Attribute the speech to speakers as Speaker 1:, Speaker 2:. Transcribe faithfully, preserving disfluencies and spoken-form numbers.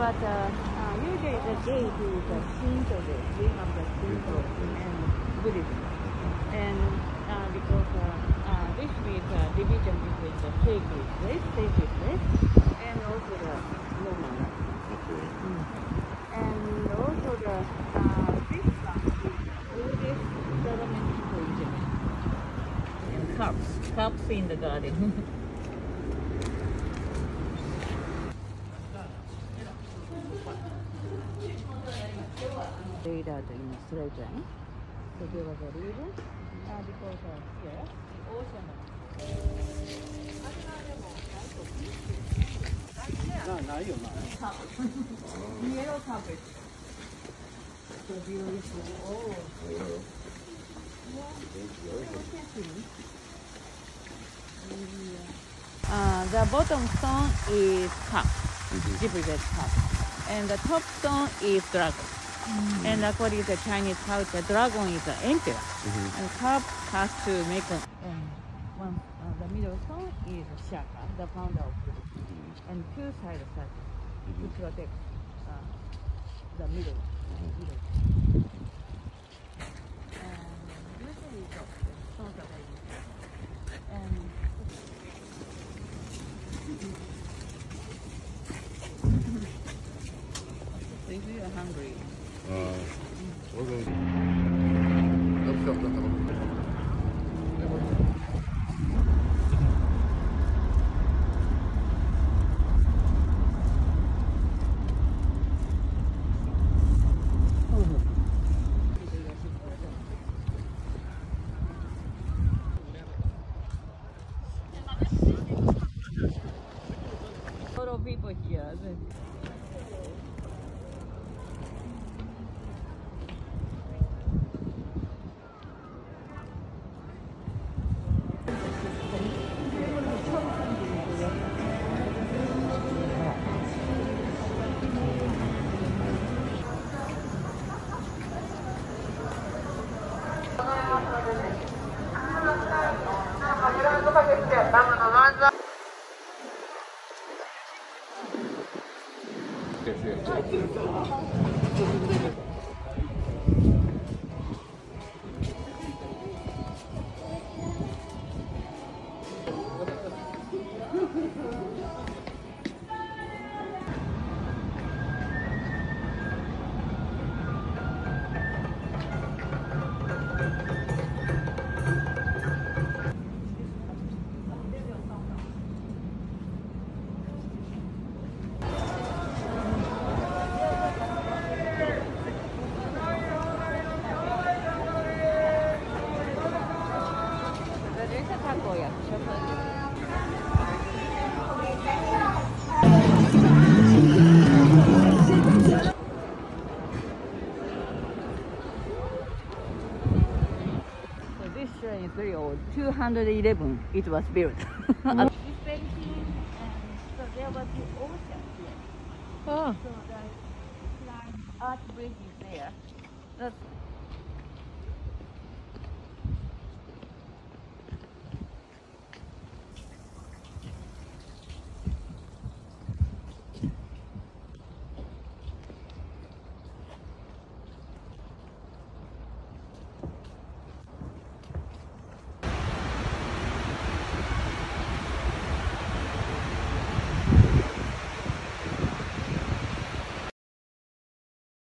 Speaker 1: but uh, uh, usually the gate is a Shinto gate. We have the Shinto and Buddhism. And uh, because uh, uh, this is a division between the sacred place, sacred place, and also the normal life.
Speaker 2: Okay.
Speaker 1: Mm. And also the uh, this one is oldest settlement for Egypt. And cups, cups in the garden. Laid out in a straight line. So there was a reason uh, because of here, ocean.
Speaker 2: な、ないよな。
Speaker 1: Yellow carpet. So beautiful. Oh. Uh, the bottom stone is cup, duplicate cup, and the top stone is dragon. Mm-hmm. And according to Chinese culture, dragon is the emperor, mm-hmm. and cup has to make a. Um, one, uh, the middle stone is Shaka, the founder of Buddhism, mm-hmm. and two sides statue, mm-hmm. which protect uh, the middle. Mm-hmm. middle. And usually the stones are very good. And if you are hungry.
Speaker 2: Uh, we're going to... Let's go.
Speaker 1: A lot of people here. It's very old. two hundred eleven it was built. Mm. This painting, and so there was the ocean here. Oh. So the art bridge is there. That's